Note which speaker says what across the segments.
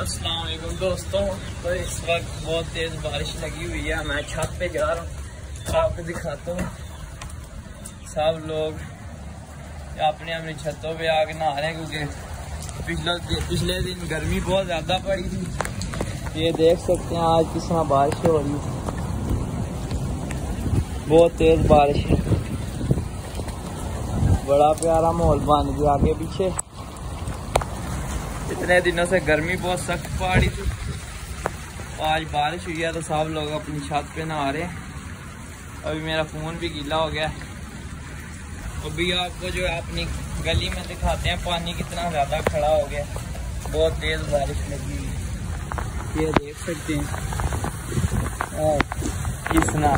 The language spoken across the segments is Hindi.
Speaker 1: अस्सलाम वालेकुम दोस्तों। तो इस वक्त बहुत तेज़ बारिश लगी हुई है। मैं छत पे जा रहा हूँ, आपको दिखाता हूँ। सब लोग अपनी अपनी छतों पे आके नहा रहे हैं क्योंकि पिछले दिन गर्मी बहुत ज़्यादा पड़ी थी। ये देख सकते हैं आज किस तरह बारिश हो रही है, बहुत तेज़ बारिश है। बड़ा प्यारा माहौल बन गया आगे पीछे। इतने दिनों से गर्मी बहुत सख्त पड़ रही थी, आज बारिश हुई है तो सब लोग अपनी छत पे नहा रहे हैं। अभी मेरा फ़ोन भी गीला हो गया। अभी आपको जो है अपनी गली में दिखाते हैं, पानी कितना ज़्यादा खड़ा हो गया, बहुत तेज़ बारिश लगी हुई। ये देख सकते हैं कितना।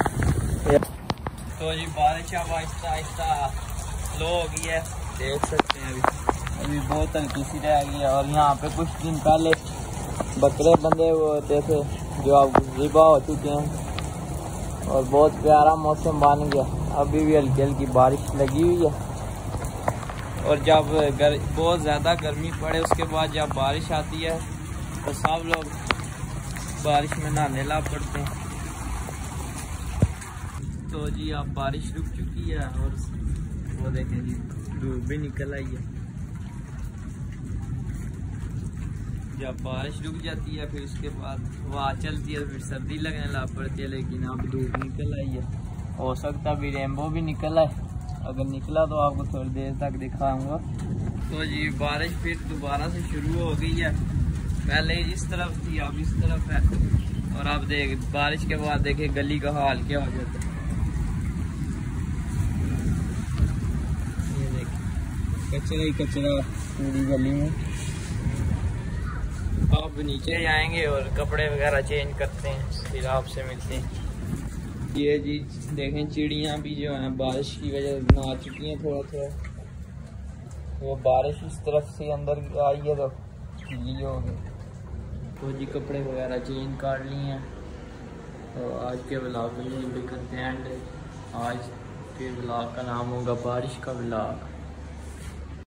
Speaker 1: तो जी बारिश अब आहिस्ता आहिस्ता लो हो गई है, देख सकते हैं। अभी बहुत हल्की सी रह गई है। और यहाँ पे कुछ दिन पहले बकरे बंधे हुए होते थे जो अब ज़िबा हो चुके हैं और बहुत प्यारा मौसम बन गया। अभी भी हल्की हल्की बारिश लगी हुई है। और जब बहुत ज़्यादा गर्मी पड़े उसके बाद जब बारिश आती है तो सब लोग बारिश में नहाने लग पड़ते हैं। तो जी अब बारिश रुक चुकी है और वो देखें जी धूप भी निकल आई है। जब बारिश रुक जाती है फिर उसके बाद हवा चलती है, फिर सर्दी लगने लग पड़ती है। लेकिन अब धूप निकल आई है, हो सकता है भी रेनबो भी निकल आए। अगर निकला तो आपको थोड़ी देर तक दिखाऊंगा। तो जी बारिश फिर दोबारा से शुरू हो गई है। पहले इस तरफ थी, अब इस तरफ है। और अब देख बारिश के बाद देखे गली का हाल क्या हो जाता है। ये देख कचरा ही कचरा पूरी गली में। आप नीचे जाएंगे और कपड़े वगैरह चेंज करते हैं, फिर आपसे मिलते हैं। ये जी देखें चिड़ियाँ भी जो हैं बारिश की वजह से नहा चुकी हैं थोड़ा थोड़ा। वो बारिश इस तरफ से अंदर आई है तो गीली हो गई। तो जी कपड़े वगैरह चेंज कर लिए हैं। तो आज के व्लॉग में यहीं पे करते हैं एंड। आज के व्लॉग का नाम होगा बारिश का व्लॉग।